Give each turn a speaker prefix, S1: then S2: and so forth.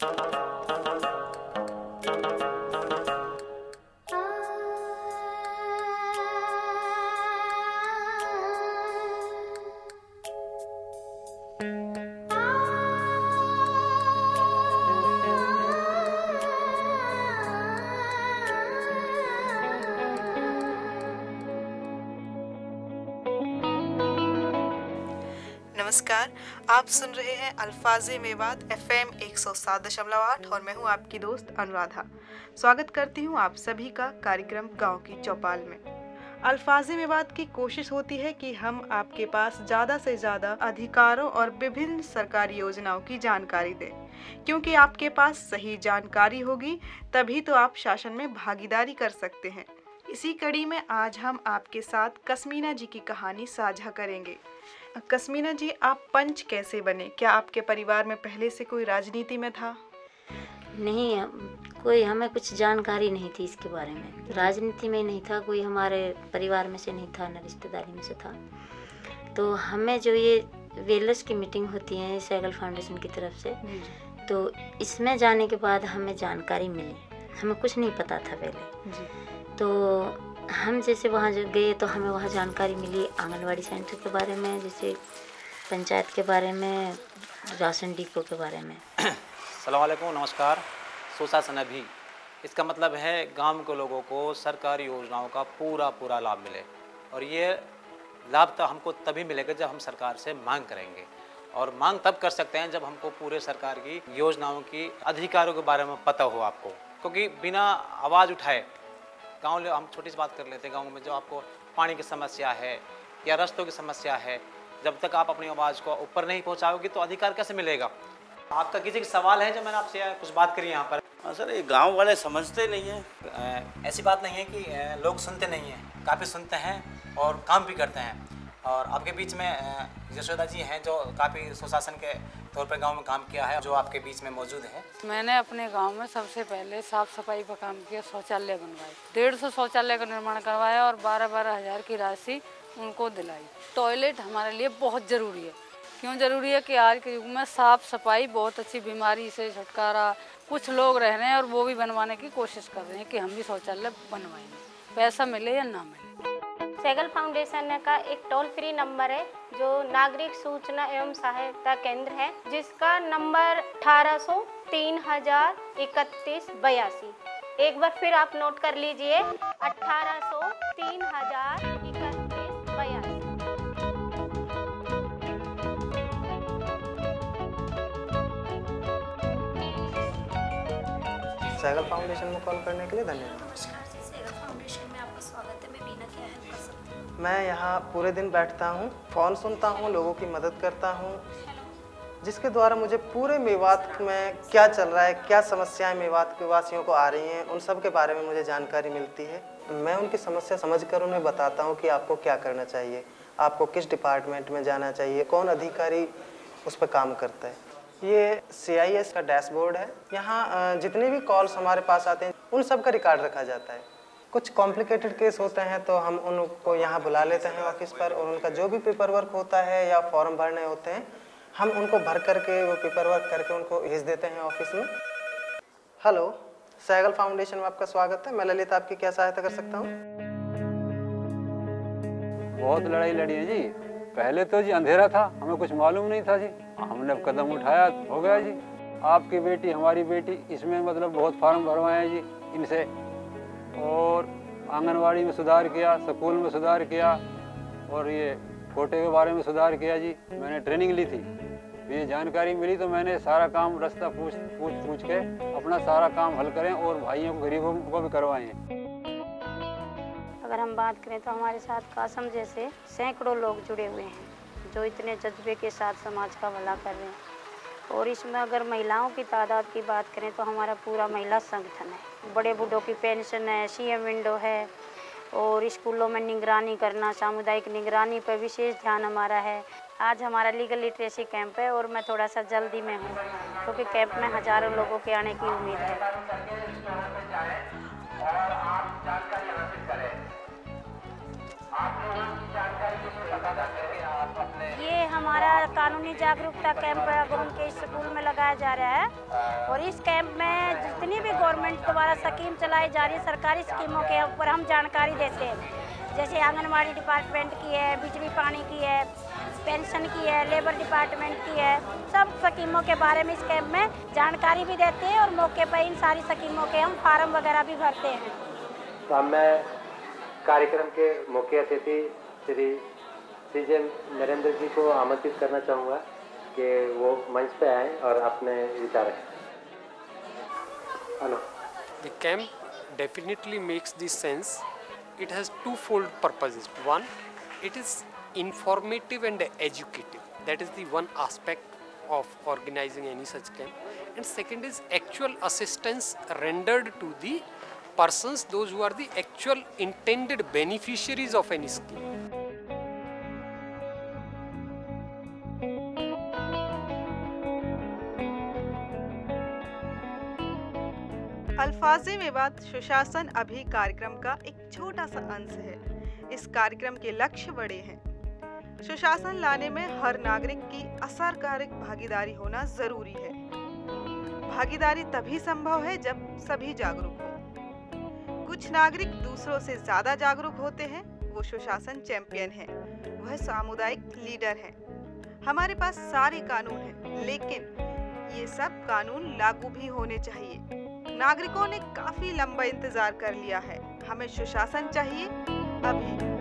S1: नमस्कार, आप सुन रहे हैं अल्फाज़े में बात FM 107.8 और मैं हूं आपकी दोस्त अनुराधा। स्वागत करती हूं आप सभी का कार्यक्रम गांव की चौपाल में। अल्फाज़े में बात की कोशिश होती है कि हम आपके पास ज़्यादा से ज़्यादा अधिकारों और विभिन्न सरकारी योजनाओं की जानकारी दें, क्योंकि आपके पास सही जानकारी होगी तभी तो आप शासन में भागीदारी कर सकते हैं। इसी कड़ी में आज हम आपके साथ कस्मीना जी की कहानी साझा करेंगे। कस्मीना जी, आप पंच कैसे बने? क्या आपके परिवार में पहले से कोई राजनीति में था?
S2: नहीं, कोई हमें कुछ जानकारी नहीं थी इसके बारे में। राजनीति में नहीं था, कोई हमारे परिवार में से नहीं था, न रिश्तेदारी में से था। तो हमें जो ये वेलर्स की मीटिंग होती है सहगल फाउंडेशन की तरफ से, तो इसमें जाने के बाद हमें जानकारी मिली। हमें कुछ नहीं पता था पहले जी। तो हम जैसे वहाँ गए तो हमें वहाँ जानकारी मिली आंगनवाड़ी सेंटर के बारे में, जैसे पंचायत के बारे में, राशन डिपो के बारे में।
S3: अस्सलाम वालेकुम, नमस्कार। सुशासन अभी इसका मतलब है गांव के लोगों को सरकारी योजनाओं का पूरा लाभ मिले, और ये लाभ तो हमको तभी मिलेगा जब हम सरकार से मांग करेंगे, और मांग तब कर सकते हैं जब हमको पूरे सरकार की योजनाओं की अधिकारों के बारे में पता हो आपको। क्योंकि बिना आवाज़ उठाए गाँव, हम छोटी सी बात कर लेते हैं, गाँव में जो आपको पानी की समस्या है या रास्तों की समस्या है, जब तक आप अपनी आवाज़ को ऊपर नहीं पहुँचाओगे तो अधिकार कैसे मिलेगा? आपका किसी का सवाल है जो मैंने आपसे कुछ बात करी यहाँ पर?
S4: हाँ सर, ये गांव वाले समझते नहीं हैं।
S3: ऐसी बात नहीं है कि लोग सुनते नहीं हैं, काफ़ी सुनते हैं और काम भी करते हैं। और आपके बीच में यशोदा जी हैं जो काफ़ी सुशासन के तौर पर गांव में काम किया है, जो आपके बीच में मौजूद है।
S5: मैंने अपने गांव में सबसे पहले साफ सफाई का काम किया, शौचालय बनवाए, 150 शौचालय का निर्माण करवाया और 12-12 हज़ार की राशि उनको दिलाई। टॉयलेट हमारे लिए बहुत ज़रूरी है। क्यों ज़रूरी है कि आज के युग में साफ़ सफाई बहुत अच्छी, बीमारी से छुटकारा। कुछ लोग रह रहे हैं और वो भी बनवाने की कोशिश कर रहे हैं कि हम भी शौचालय बनवाएंगे, पैसा मिले या ना मिले।
S6: सहगल फाउंडेशन का एक टोल फ्री नंबर है जो नागरिक सूचना एवं सहायता केंद्र है, जिसका नंबर 1800 3031 82। एक बार फिर आप नोट कर लीजिए, 1800 3031 82।
S7: सहगल फाउंडेशन में कॉल करने के लिए धन्यवाद।
S8: नमस्कार जी, सहगल फाउंडेशन में आपका स्वागत है। मैं बीना क्या हेल्प कर सकती हूँ?
S7: मैं यहाँ पूरे दिन बैठता हूँ, फ़ोन सुनता हूँ, लोगों की मदद करता हूँ, जिसके द्वारा मुझे पूरे मेवात में क्या चल रहा है, क्या समस्याएं मेवात के वासियों को आ रही हैं, उन सब के बारे में मुझे जानकारी मिलती है। मैं उनकी समस्या समझकर उन्हें बताता हूँ कि आपको क्या करना चाहिए, आपको किस डिपार्टमेंट में जाना चाहिए, कौन अधिकारी उस पर काम करता है। ये CIS का डैशबोर्ड है। यहाँ जितने भी कॉल्स हमारे पास आते हैं उन सब का रिकॉर्ड रखा जाता है। कुछ कॉम्प्लिकेटेड केस होते हैं तो हम उनको यहाँ बुला लेते हैं ऑफिस पर, और उनका जो भी पेपर वर्क होता है या फॉर्म भरने होते हैं हम उनको भर करके, वो पेपर वर्क करके उनको भेज देते हैं ऑफिस में। हेलो, सहगल फाउंडेशन में आपका स्वागत है। मैं ललित आपकी क्या सहायता कर सकता हूँ?
S9: बहुत लड़ाई लड़ी है जी। पहले तो जी अंधेरा था, हमें कुछ मालूम नहीं था जी। हमने कदम उठाया, हो गया जी। आपकी बेटी, हमारी बेटी, इसमें मतलब बहुत फार्म भरवाए जी इनसे, और आंगनवाड़ी में सुधार किया, स्कूल में सुधार किया, और ये कोटे के बारे में सुधार किया जी। मैंने ट्रेनिंग ली थी, ये जानकारी मिली तो मैंने सारा काम रास्ता पूछ के अपना सारा काम हल करें और भाइयों को, गरीबों को भी करवाएं।
S6: अगर हम बात करें तो हमारे साथ कासम जैसे सैकड़ों लोग जुड़े हुए हैं जो इतने जज्बे के साथ समाज का भला कर रहे हैं। और इसमें अगर महिलाओं की तादाद की बात करें तो हमारा पूरा महिला संगठन है। बड़े बूढ़ों की पेंशन है, CM विंडो है, और स्कूलों में निगरानी करना, सामुदायिक निगरानी पर विशेष ध्यान हमारा है। आज हमारा लीगल लिटरेसी कैंप है और मैं थोड़ा सा जल्दी में हूँ क्योंकि कैंप में हज़ारों लोगों के आने की उम्मीद है। ये हमारा कानूनी जागरूकता कैंप गाँव के स्कूल में लगाया जा रहा है और इस कैंप में जितनी भी गवर्नमेंट द्वारा स्कीम चलाई जा रही है, सरकारी स्कीमों के ऊपर हम जानकारी देते हैं। जैसे आंगनबाड़ी डिपार्टमेंट की है, बिजली पानी की है, पेंशन की है, लेबर डिपार्टमेंट की है, सब स्कीमों के बारे में इस कैंप में जानकारी भी देते हैं और मौके पर इन सारी स्कीमों के हम फार्म वगैरह भी भरते हैं।
S10: तो अब मैं कार्यक्रम के मुख्य अतिथि श्री सीजे नरेंद्र जी को आमंत्रित करना चाहूँगा कि वो मंच पे आएँ और अपने विचार रखें। Hello.
S11: The camp definitely makes this sense. It has twofold purposes. One, it is informative and educative. That is the one aspect of organizing any such camp. And second is actual assistance rendered to the persons, those who are the actual intended beneficiaries of any scheme.
S1: अल्फाज़े में बात सुशासन अभी कार्यक्रम का एक छोटा सा अंश है। इस कार्यक्रम के लक्ष्य बड़े हैं। सुशासन लाने में हर नागरिक की असरकारक भागीदारी होना जरूरी है। भागीदारी तभी संभव है जब सभी जागरूक हों। कुछ नागरिक दूसरों से ज्यादा जागरूक होते हैं, वो सुशासन चैंपियन है, वह सामुदायिक लीडर है। हमारे पास सारे कानून हैं, लेकिन ये सब कानून लागू भी होने चाहिए। नागरिकों ने काफी लंबा इंतजार कर लिया है। हमें सुशासन चाहिए अभी।